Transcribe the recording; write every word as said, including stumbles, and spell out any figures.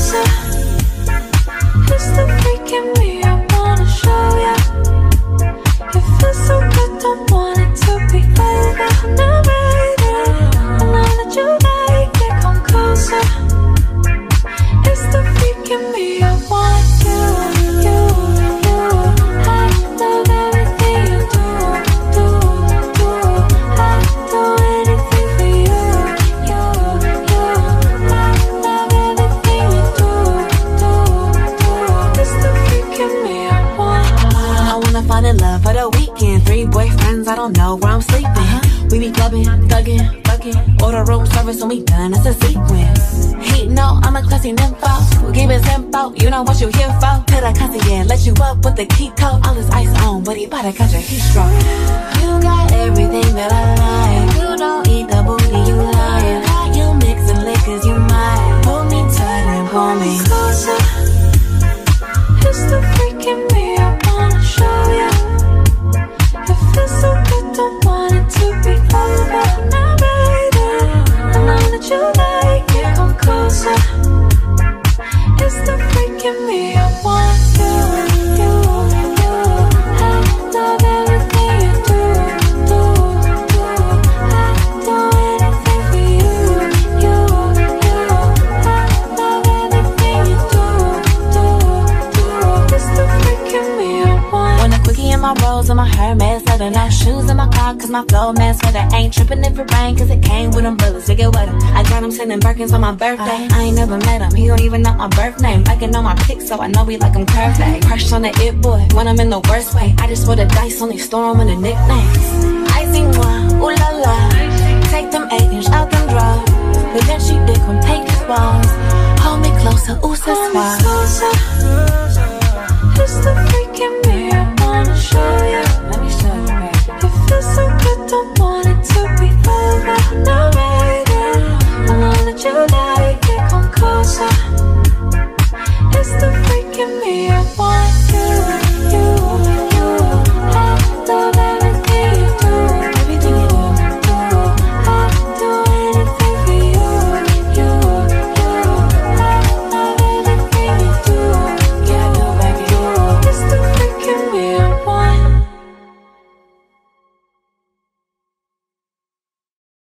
closer. It's the freak in me I wanna show ya. It feels so good, don't want it to be over. Now baby, I know that you like it, come closer. It's the freak in me I want you, you, you. I love everything you do, do, do. I do anything for you, you, you. I love everything you do, do, do. It's the freak in me I want. I wanna fall in love for the weekend. Three boyfriends, I don't know where I'm sleeping. Uh-huh. We be clubbing, thugging, fucking. Order room service when we done, it's a sequence. He know I'm a classy nympho. Keep it simple, you know what you here for. Till the concierge let you up with the key code. All this ice on, but he bout to catch a heat stroke. You got everything that I like. You don't eat the booty, you lying. Got you mixing liquors, you might pull me tight and pull me closer. It's the freak in me I wanna show ya. It feels so good, don't want it to be over. Now baby, I know that you like it, come closer. It's the freak in me I want you, you, you. I love everything you do, do, do. I do anything for you, you, you. I love everything you do, do, do. It's the freak in me I want. When a quickie in my rolls and my Hermes leather, no shoes in my car cause my flow man sweater. Ain't tripping if it rain cause it came with umbrellas to get wetter. I got him sending Birkins on my birthday. I ain't never met him, he don't even know my birth name. Liking on my pics so I know he like him curved. Crush on the it boy when I'm in the worst way. I just roll the dice, only store him in the nicknames. I see moi, ooh la la. Take them eight inch out them drugs. But then she dick when pages walls. Hold me closer, ooh ça Hold me closer.